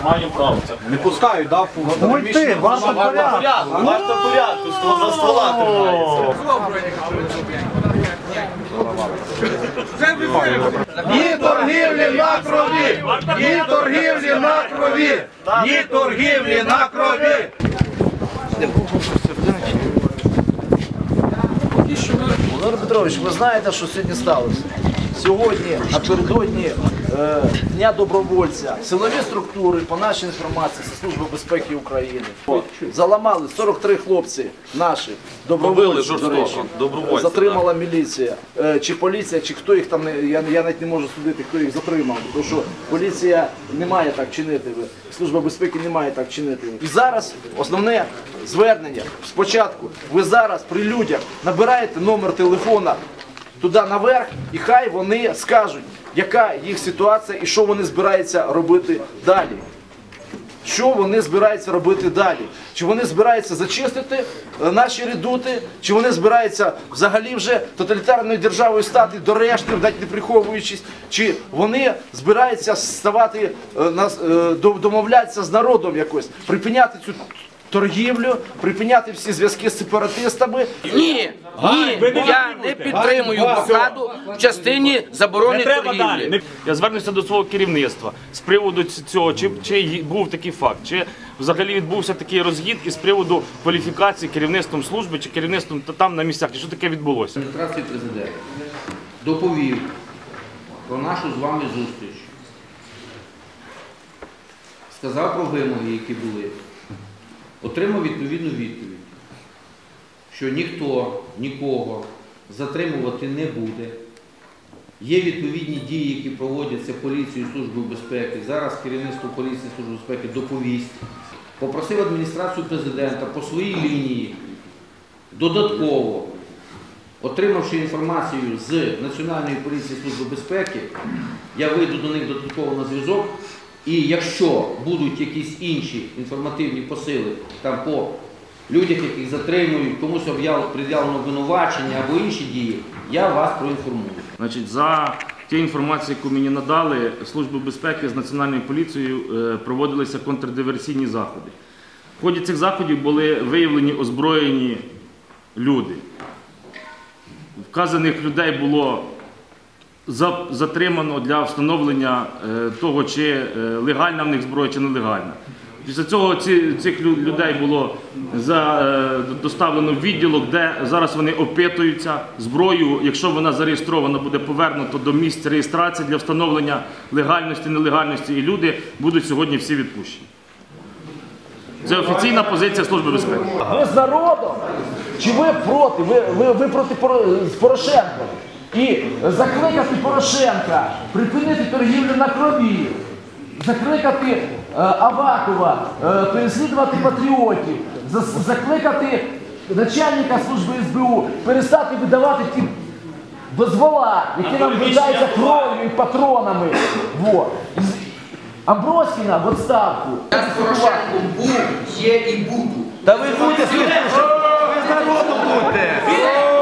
Маємо право. Не пускають, да? Ой ти, варто порядку. Варто порядку, за стола тримається. Ні торгівлі на крові! Ні торгівлі на крові! Ні торгівлі на крові! Володимир Петрович, ви знаєте, що сьогодні сталося? Сьогодні, напередодні Дня добровольця, силові структури, по нашій інформації, це Служба безпеки України, заламали 43 хлопці наші, добровольці, до речі, затримала міліція, чи поліція, чи хто їх там, я навіть не можу судити, хто їх затримав, тому що поліція не має так чинити, Служба безпеки не має так чинити. І зараз основне звернення, спочатку, ви зараз при людях набираєте номер телефона туди наверх, і хай вони скажуть, яка їх ситуація і що вони збираються робити далі. Що вони збираються робити далі? Чи вони збираються зачистити наші редути, чи вони збираються взагалі вже тоталітарною державою стати до решти, навіть не приховуючись, чи вони збираються ставати, домовлятися з народом якось, припиняти цю торгівлю, припиняти всі зв'язки з сепаратистами. Ні, я не підтримую блокаду в частині заборони торгівлі. Я звернуся до свого керівництва з приводу цього, чи був такий факт, чи взагалі відбувся такий розгін із приводу кваліфікації керівництвом служби чи керівництвом там на місцях, чи що таке відбулося. Адміністрації президента доповів про нашу з вами зустріч, сказав про вимоги, які були, отримав відповідну відповідь, що ніхто нікого затримувати не буде. Є відповідні дії, які проводяться поліцією, Службою безпеки. Зараз керівництво поліції, Служби безпеки доповість. Попросив адміністрацію президента по своїй лінії додатково, отримавши інформацію з Національної поліції, Служби безпеки, я вийду до них додатково на зв'язок. І якщо будуть якісь інші інформативні посили там по людях, яких затримують, комусь пред'явлено обвинувачення або інші дії, я вас проінформую. Значить, за тією інформацією, яку мені надали, Службою безпеки з Національною поліцією проводилися контрдиверсійні заходи. В ході цих заходів були виявлені озброєні люди. Вказаних людей було затримано для встановлення того, чи легальна в них зброя, чи нелегальна. Після цього цих людей було доставлено в відділок, де зараз вони опитуються. Зброю, якщо вона зареєстрована, буде повернуто до місця реєстрації для встановлення легальності, нелегальності, і люди будуть сьогодні всі відпущені. Це офіційна позиція Служби безпеки. Ви з народом? Чи ви проти? Ви проти Порошенка? І закликати Порошенка припинити торгівлю на крові, закликати Авакова переслідувати патріотів, закликати начальника служби СБУ перестати видавати ті дозвола, які нам видаються кров'ю і патронами. Амброськіна в відставку. Я з Порошенком був, є і буду. Та ви будете, ви з народом будете!